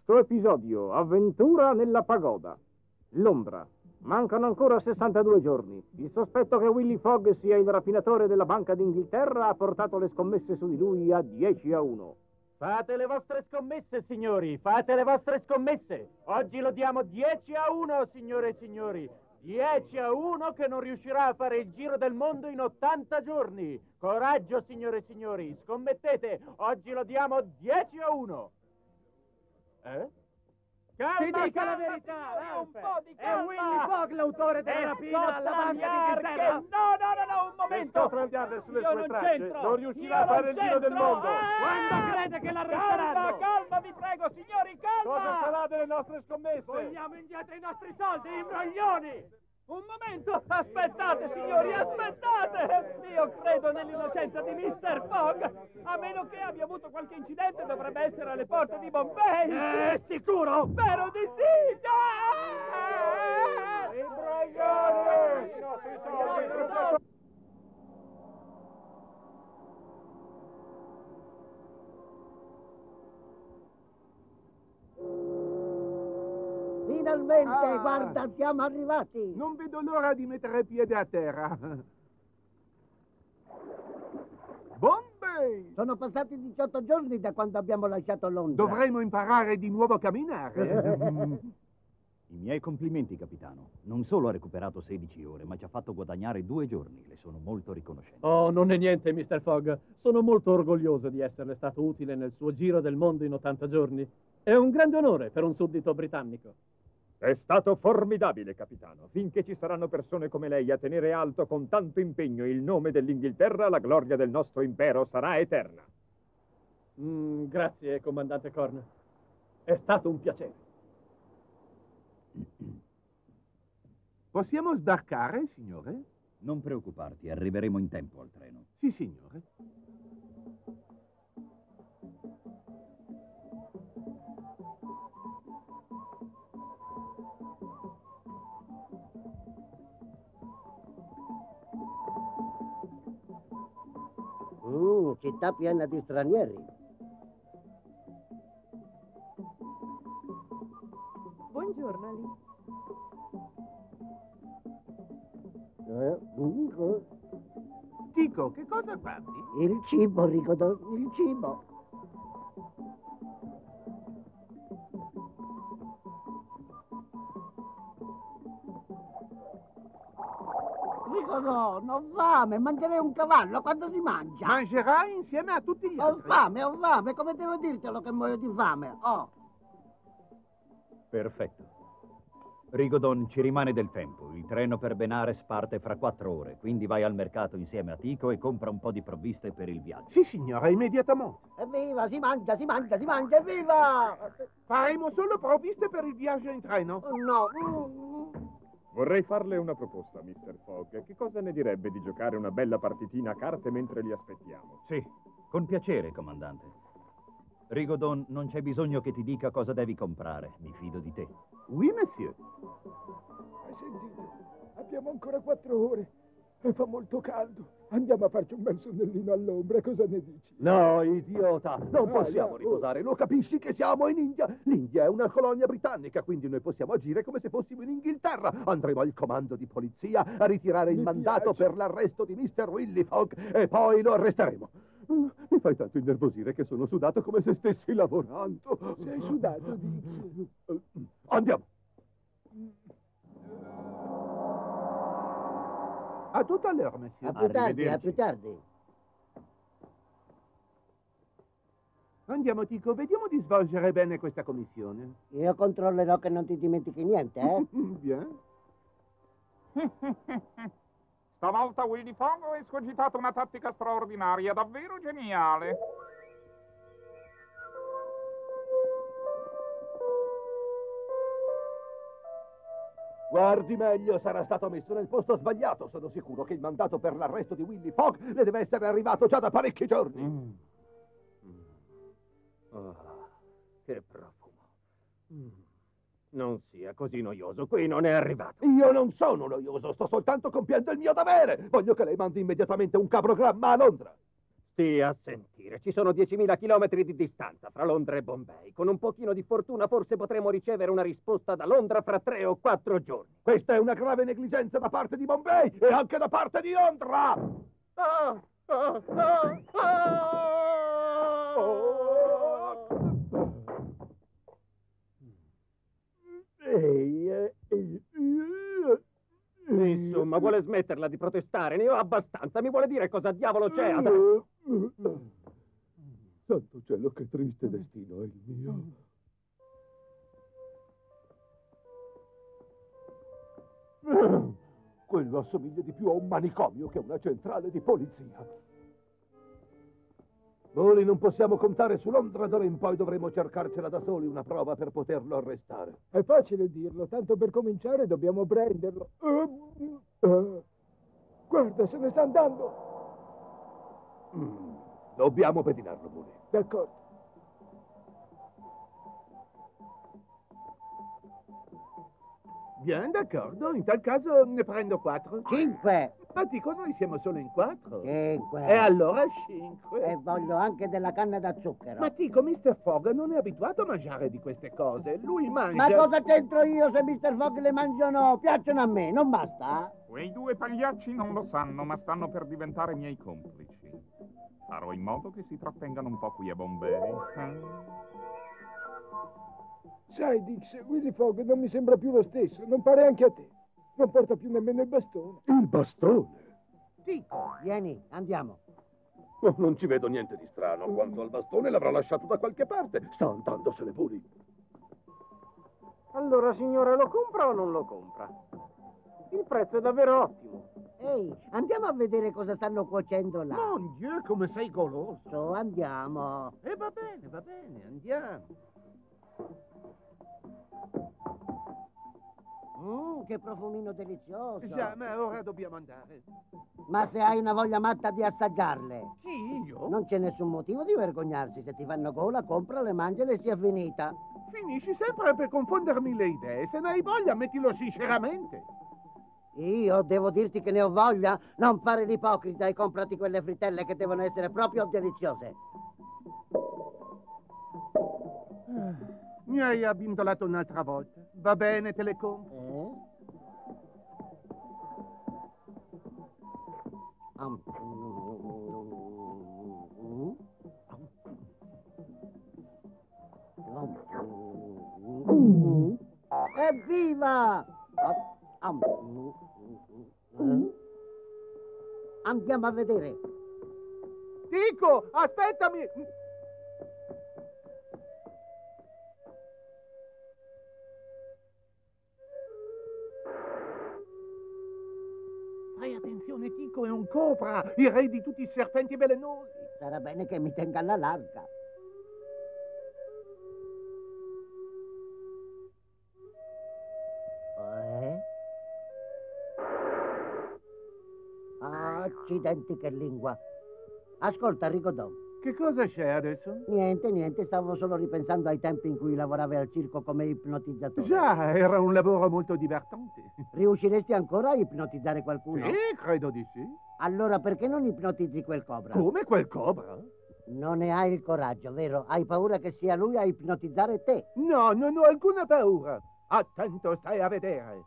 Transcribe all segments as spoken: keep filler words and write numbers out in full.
Sesto episodio, avventura nella pagoda. Londra. Mancano ancora sessantadue giorni. Il sospetto che Willy Fogg sia il rapinatore della Banca d'Inghilterra ha portato le scommesse su di lui a dieci a uno. Fate le vostre scommesse, signori, fate le vostre scommesse. Oggi lo diamo dieci a uno, signore e signori. dieci a uno che non riuscirà a fare il giro del mondo in ottanta giorni. Coraggio, signore e signori, scommettete. Oggi lo diamo dieci a uno. Eh? Calma, Ti dica calma, la verità, signori, un Ralph. po' di È calma. Willy Fogg l'autore della E rapina alla Banca d'Inghilterra. No, no, no, no, un momento. Se scopre di andare sulle Io sue non tracce, c'entro. non riuscirà Io a fare non il giro del c'entro. mondo. Ah! Quando crede che l'arresteranno? Calma, calma, vi prego, signori, calma. Cosa sarà delle nostre scommesse? Vogliamo indietro i nostri soldi, imbroglioni! Un momento, aspettate, signori, aspettate. Io credo nell'innocenza di mister Fogg. A meno che abbia avuto qualche incidente, dovrebbe essere alle porte di Bombay. È sicuro? Spero di sì. Ah! Imbroglioni! I nostri soldi! Finalmente, Ah. guarda, siamo arrivati. Non vedo l'ora di mettere piede a terra. Bombay! Sono passati diciotto giorni da quando abbiamo lasciato Londra. Dovremo imparare di nuovo a camminare. I miei complimenti, capitano. Non solo ha recuperato sedici ore, ma ci ha fatto guadagnare due giorni. Le sono molto riconoscente. Oh, non è niente, mister Fogg. Sono molto orgoglioso di esserle stato utile nel suo giro del mondo in ottanta giorni. È un grande onore per un suddito britannico. È stato formidabile, capitano. Finché ci saranno persone come lei a tenere alto con tanto impegno il nome dell'Inghilterra, la gloria del nostro impero sarà eterna. Mm, grazie, comandante Corn. È stato un piacere. Possiamo sbarcare, signore? Non preoccuparti, arriveremo in tempo al treno. Sì, signore. Mm, città piena di stranieri. Buongiorno, Ali. Eh, mm, eh. Dico, che cosa guardi? Il cibo, Rigodon, il cibo. Rigodon, ho fame, mangerei un cavallo quando si mangia. Mangerai insieme a tutti gli Ho altri. fame, ho fame, come devo dirtelo che muoio di fame? Oh. Perfetto. Rigodon, ci rimane del tempo. Il treno per Benares parte fra quattro ore, quindi vai al mercato insieme a Tico e compra un po' di provviste per il viaggio. Sì, signora, immediatamente. Evviva, si mangia, si mangia, si mangia, evviva! Faremo solo provviste per il viaggio in treno. Oh, no. Mm. Vorrei farle una proposta, mister Fogg. Che cosa ne direbbe di giocare una bella partitina a carte mentre li aspettiamo? Sì, con piacere, comandante. Rigodon, non c'è bisogno che ti dica cosa devi comprare. Mi fido di te. Oui, monsieur. Hai sentito? Abbiamo ancora quattro ore e fa molto caldo. Andiamo a farci un bel sonnellino all'ombra, cosa ne dici? No, idiota, non Ah, possiamo no. riposare. Lo capisci che siamo in India? L'India è una colonia britannica, quindi noi possiamo agire come se fossimo in Inghilterra. Andremo al comando di polizia a ritirare il Mi mandato piace. per l'arresto di mister Willy Fogg e poi lo arresteremo. Mm, Mi fai tanto innervosire che sono sudato come se stessi lavorando. Sei sudato, Dix. Andiamo. A tout à l'heure, monsieur. A più tardi, a Arrivederci. più tardi. Andiamo, Tico, vediamo di svolgere bene questa commissione. Io controllerò che non ti dimentichi niente, eh? Bien. Stavolta Willy Fogg ha escogitato una tattica straordinaria, davvero geniale. Guardi meglio, sarà stato messo nel posto sbagliato. Sono sicuro che il mandato per l'arresto di Willy Fogg le deve essere arrivato già da parecchi giorni. Mm. Oh, che profumo. Mm. Non sia così noioso, qui non è arrivato. Io non sono noioso, sto soltanto compiendo il mio dovere. Voglio che lei mandi immediatamente un cabrogramma a Londra. Stia a sentire, ci sono diecimila chilometri di distanza fra Londra e Bombay. Con un pochino di fortuna forse potremo ricevere una risposta da Londra fra tre o quattro giorni. Questa è una grave negligenza da parte di Bombay e anche da parte di Londra! Ah, ah, ah, ah. Oh. Ehi, eh, eh, Insomma, vuole smetterla di protestare? Ne ho abbastanza. Mi vuole dire cosa diavolo c'è adesso? Santo cielo, che triste destino è il mio. Quello assomiglia di più a un manicomio che a una centrale di polizia. Noi non possiamo contare su Londra, d'ora in poi dovremo cercarcela da soli una prova per poterlo arrestare. È facile dirlo, tanto per cominciare dobbiamo prenderlo. Uh, uh, guarda, se ne sta andando. Mm, dobbiamo pedinarlo, Mooney. D'accordo. Bien, d'accordo. In tal caso ne prendo quattro. Cinque. Ma dico, noi siamo solo in quattro. Cinque. E allora cinque. E voglio anche della canna da zucchero. Ma dico, mister Fogg non è abituato a mangiare di queste cose. Lui mangia... Ma cosa c'entro io se mister Fogg le mangia o no? Piacciono a me, non basta? Quei due pagliacci non lo sanno, ma stanno per diventare miei complici. Farò in modo che si trattengano un po' qui a Bombay. Eh? Sai, Dix, Willy Fogg non mi sembra più lo stesso. Non pare anche a te. Non porta più nemmeno il bastone. Il bastone? Dico. Vieni, andiamo. Oh, non ci vedo niente di strano. Quanto al bastone l'avrà lasciato da qualche parte. Sta andandosene pure. Allora, signore, lo compra o non lo compra? Il prezzo è davvero ottimo. Ehi, andiamo a vedere cosa stanno cuocendo là. Mon Dieu, come sei goloso. Su, andiamo. E va bene, va bene, andiamo. Mmm, che profumino delizioso. Già, ma ora dobbiamo andare. Ma se hai una voglia matta di assaggiarle. Chi, io? Non c'è nessun motivo di vergognarsi. Se ti fanno gola, comprale, mangiale e sia finita. Finisci sempre per confondermi le idee. Se ne hai voglia, mettilo sinceramente. Io devo dirti che ne ho voglia? Non fare l'ipocrita e comprati quelle frittelle che devono essere proprio deliziose. Mi hai abbindolato un'altra volta. Va bene, te le compro. Eh? Um. Mm. Evviva! Um. Mm. Andiamo a vedere. Dico, aspettami! Fai attenzione, Tico, è un cobra, il re di tutti i serpenti velenosi. Sarà bene che mi tenga alla larga. Eh? Accidenti, che lingua. Ascolta, Rigodon. Che cosa c'è adesso? Niente, niente, stavo solo ripensando ai tempi in cui lavoravi al circo come ipnotizzatore. Già, era un lavoro molto divertente. Riusciresti ancora a ipnotizzare qualcuno? Sì, credo di sì. Allora perché non ipnotizzi quel cobra? Come quel cobra? Non ne hai il coraggio, vero? Hai paura che sia lui a ipnotizzare te? No, non ho alcuna paura. Attento, stai a vedere.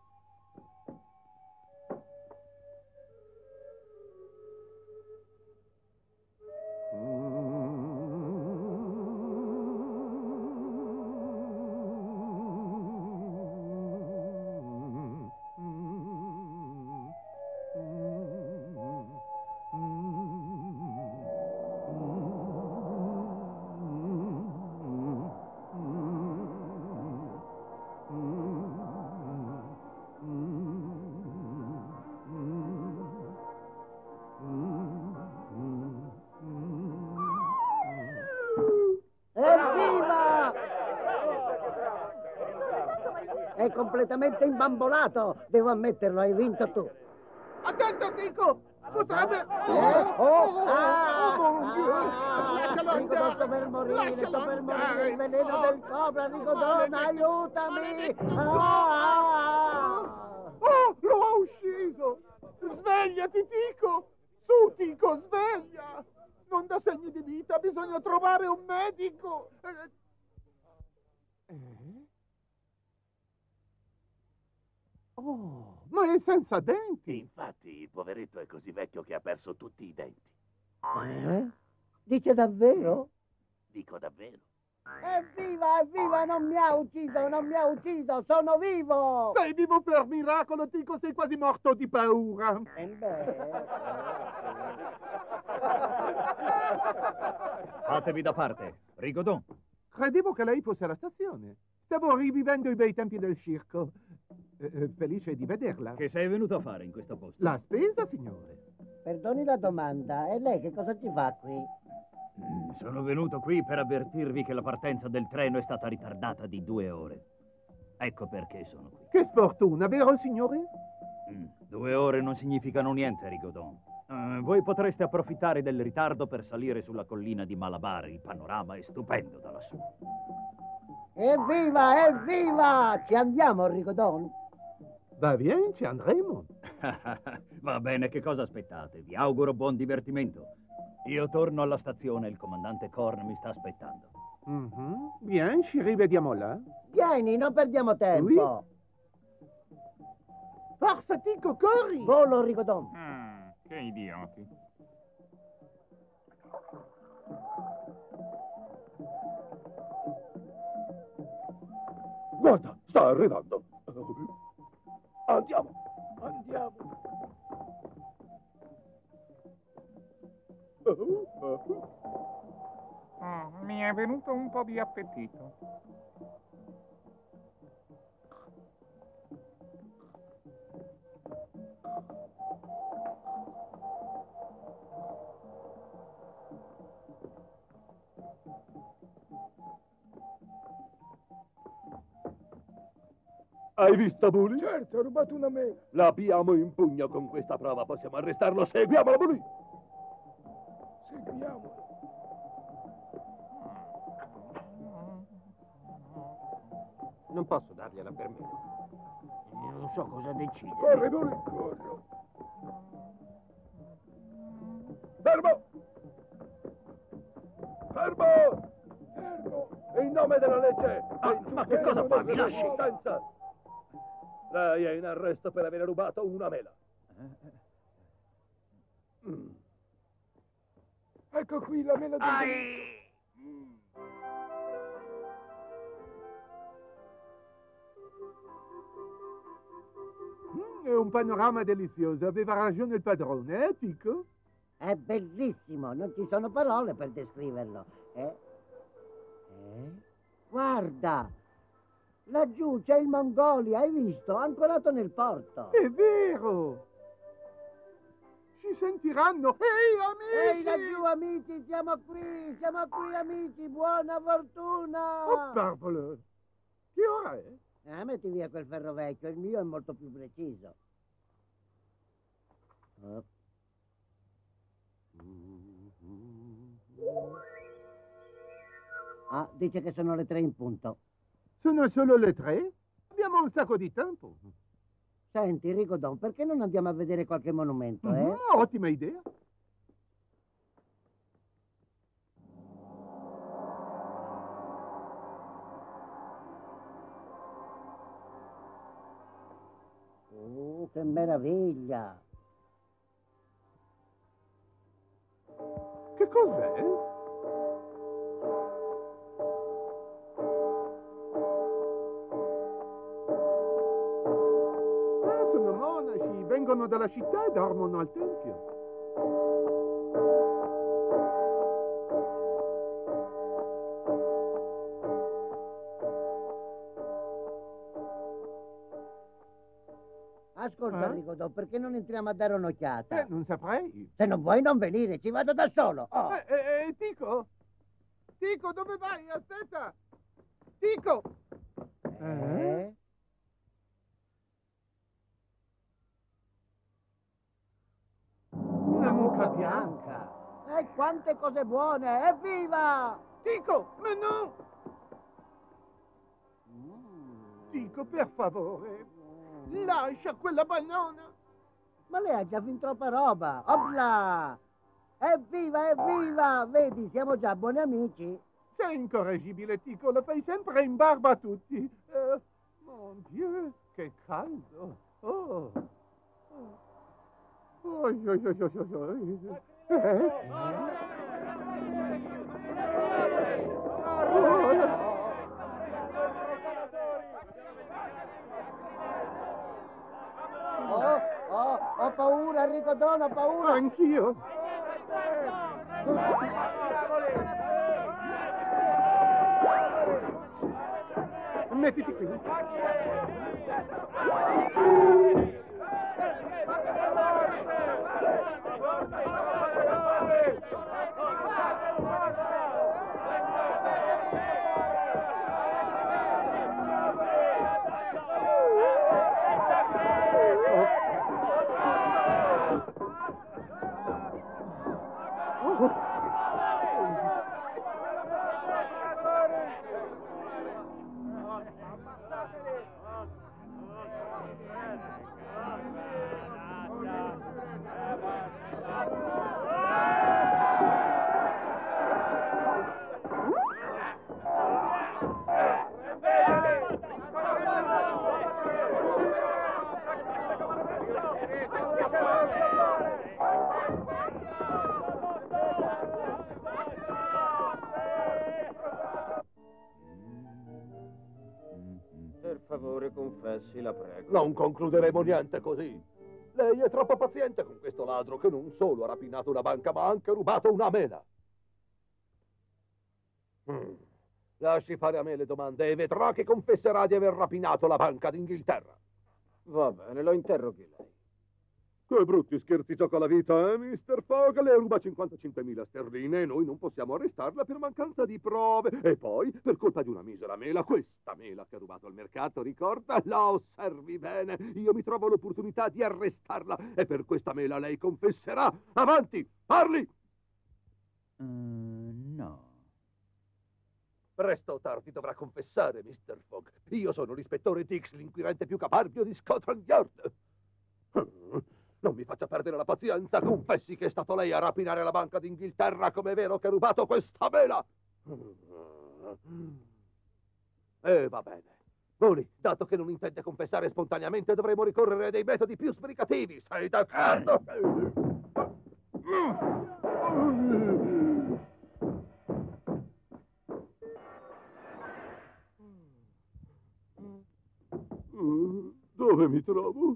È completamente imbambolato. Devo ammetterlo, hai vinto tu. Attento, Tico! Potrebbe... Eh? Oh, ah, oh, mon Dieu! ah, Lascialo Rigodon, andare! sto per morire, Lascialo sto per morire. andare! Il veleno Oh, del cobra, Rigodon, aiutami! maledetto Ah, Oh, lo ha ucciso! Svegliati, Tico! Su, Tico, sveglia! non dà segni di vita, bisogna trovare un medico. Eh? Oh, ma è senza denti. Infatti, il poveretto è così vecchio che ha perso tutti i denti. Eh? Dice davvero? Dico davvero. Evviva, evviva, non mi ha ucciso, non mi ha ucciso, sono vivo! Sei vivo per miracolo, Tico, sei quasi morto di paura. Eh beh... Fatevi da parte. Rigodon. Credevo che lei fosse alla stazione. Stavo rivivendo i bei tempi del circo. Eh, eh, felice di vederla. Che sei venuto a fare in questo posto? La spesa, signore. Perdoni la domanda, e lei che cosa ci fa qui? Mm, Sono venuto qui per avvertirvi che la partenza del treno è stata ritardata di due ore. Ecco perché sono qui. Che sfortuna, vero, signore? Mm, Due ore non significano niente, Rigodon. Eh, voi potreste approfittare del ritardo per salire sulla collina di Malabar. Il panorama è stupendo da lassù. Evviva, evviva! Ci andiamo, Rigodon? Va bien, ci andremo. Va bene, che cosa aspettate? Vi auguro buon divertimento. Io torno alla stazione, il comandante Korn mi sta aspettando. Mm-hmm. Bien, ci rivediamo là. Vieni, non perdiamo tempo. Forza, Tico, corri! Volo, Rigodon. Mm, che idioti. Guarda, sta arrivando. Andiamo. Andiamo. Mm, mi è venuto un po' di appetito. Hai visto, Bully? Certo, ho rubato una mela. L'abbiamo in pugno con questa prova, possiamo arrestarlo. Seguiamolo, Bully. Seguiamolo. Non posso dargliela per me. Io non so cosa decidere. Corri, Bully, corro. Fermo! Fermo! Fermo. In nome della legge! Ah, ma che cosa fa? Mi lasci? Resistenza! Lei è in arresto per aver rubato una mela. Mm. Ecco qui la mela del Mm. Mm, è un panorama delizioso. Aveva ragione il padrone, eh, Tico? È bellissimo, non ci sono parole per descriverlo. Eh? Eh? Guarda! Laggiù c'è il Mongolia, hai visto? Ancorato nel porto. È vero! Ci sentiranno! Ehi, Ehi, amici! laggiù, amici, siamo qui, siamo qui, amici, buona fortuna! Oh, parvole! Che ora è? Eh, metti via quel ferro vecchio, il mio è molto più preciso. Oh. Ah, dice che sono le tre in punto. Sono solo le tre? Abbiamo un sacco di tempo. Senti, Rigodon, perché non andiamo a vedere qualche monumento, eh? Mm, ottima idea. Oh, che meraviglia! Che cos'è? Ah, sono monaci, vengono dalla città e dormono al tempio. Ascolta, Eh? Rigodon, perché non entriamo a dare un'occhiata? Eh, non saprei. Se non vuoi non venire, ci vado da solo. Oh. Eh, eh, eh, Tico? Tico, dove vai? Aspetta! Tico! Eh? Una mucca bianca. E quante cose buone! Evviva! Tico, ma no! Tico, per favore, lascia quella banana. Ma lei ha già fin troppa roba. Opla! Evviva, evviva! Vedi, siamo già buoni amici. Sei incorreggibile, Tico, lo fai sempre in barba a tutti. Eh, mon Dieu, che caldo. Oh. Oh, oi, oi, oi, oi, oi. Eh? Oh, oh, ho paura, Enrico Don, ho paura. Anch'io. Mettiti qui. Per favore, confessi, la prego. Non concluderemo niente così. Lei è troppo paziente con questo ladro che non solo ha rapinato una banca ma ha anche rubato una mela. Mm. Lasci fare a me le domande e vedrà che confesserà di aver rapinato la Banca d'Inghilterra. Va bene, lo interroghi lei. Che brutti scherzi gioca la vita, eh, mister Fogg? Le ruba cinquantacinquemila sterline e noi non possiamo arrestarla per mancanza di prove. E poi, per colpa di una misera mela, questa mela che ha rubato al mercato, ricorda? La osservi bene. Io mi trovo l'opportunità di arrestarla e per questa mela lei confesserà. Avanti, parli! Uh, no. Presto o tardi dovrà confessare, mister Fogg. Io sono l'ispettore Dix, l'inquirente più caparbio di Scotland Yard. Non mi faccia perdere la pazienza, confessi che è stato lei a rapinare la Banca d'Inghilterra, come è vero che ha rubato questa mela. E va bene. Mori, dato che non intende confessare spontaneamente, dovremo ricorrere a dei metodi più sbrigativi, sei d'accordo? Dove mi trovo?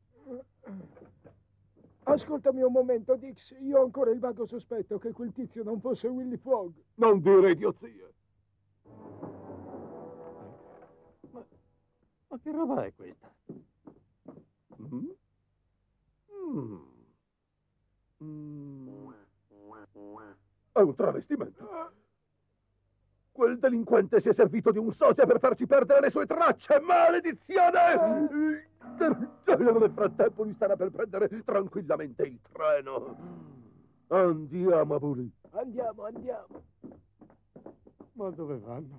Ascoltami un momento, Dix. Io ho ancora il vago sospetto che quel tizio non fosse Willy Fogg. Non dire idiozie. Ma, ma che roba è questa? Mm? Mm. Mm. È un travestimento. Quel delinquente si è servito di un sosia per farci perdere le sue tracce. Maledizione! Nel frattempo lui starà per prendere tranquillamente il treno. Andiamo a Bully. Andiamo, andiamo. Ma dove vanno?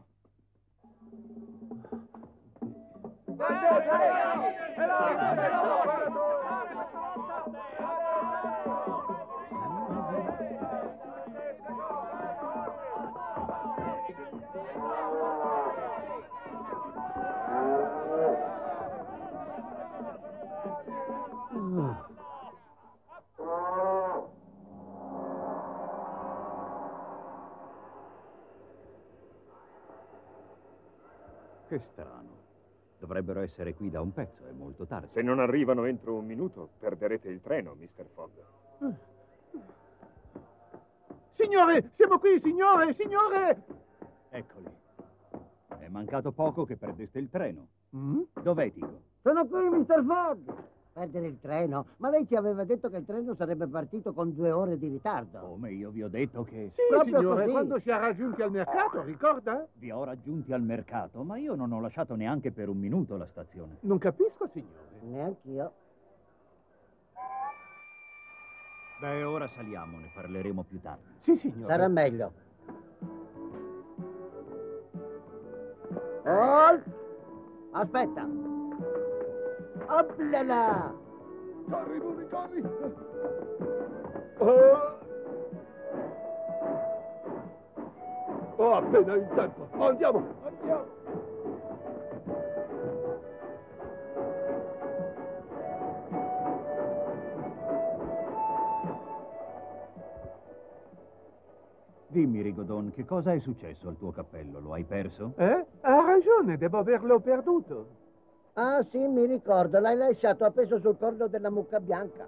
Che strano. Dovrebbero essere qui da un pezzo, è molto tardi. Se non arrivano entro un minuto, perderete il treno, mister Fogg. Signore, siamo qui, signore, signore! Eccoli. È mancato poco che perdeste il treno. Mm? Dov'è Tico? Sono qui, mister Fogg. Perdere il treno? Ma lei ci aveva detto che il treno sarebbe partito con due ore di ritardo. Come io vi ho detto che... Sì, proprio signore, così. quando si è raggiunti al mercato, ricorda? Vi ho raggiunti al mercato, ma io non ho lasciato neanche per un minuto la stazione. Non capisco, signore. Neanch'io. Beh, ora saliamo, ne parleremo più tardi. Sì, signore. Sarà meglio. Oh! Aspetta. Oplala! Corri, Bully, corri! Oh. Ho appena il tempo. Andiamo! Andiamo! Dimmi, Rigodon, che cosa è successo al tuo cappello? Lo hai perso? Eh? Ha ragione, devo averlo perduto. Ah, sì, mi ricordo, l'hai lasciato appeso sul corno della mucca bianca.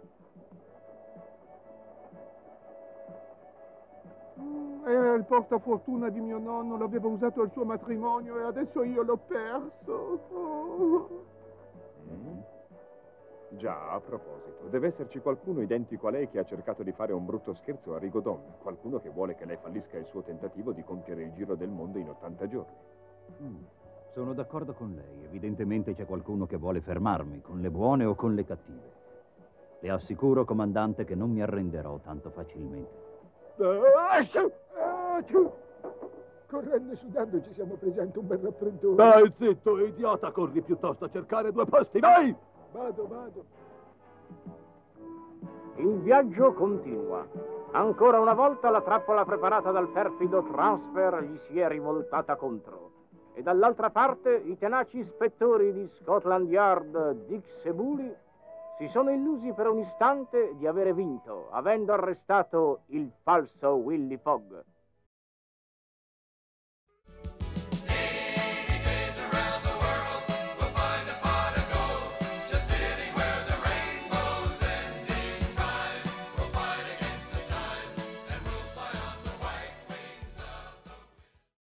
Era il portafortuna di mio nonno, l'avevo usato al suo matrimonio e adesso io l'ho perso. Oh. Mm. Già, a proposito, deve esserci qualcuno identico a lei che ha cercato di fare un brutto scherzo a Rigodon. Qualcuno che vuole che lei fallisca il suo tentativo di compiere il giro del mondo in ottanta giorni. Mm. Sono d'accordo con lei. Evidentemente c'è qualcuno che vuole fermarmi, con le buone o con le cattive. Le assicuro, comandante, che non mi arrenderò tanto facilmente. Correndo e sudando ci siamo presi anche un bel raffreddore. Dai, zitto, idiota, corri piuttosto a cercare due posti, vai! Vado, vado. Il viaggio continua. Ancora una volta la trappola preparata dal perfido Transfer gli si è rivoltata contro. E dall'altra parte i tenaci ispettori di Scotland Yard, Dix e Bully, si sono illusi per un istante di avere vinto, avendo arrestato il falso Willy Fogg.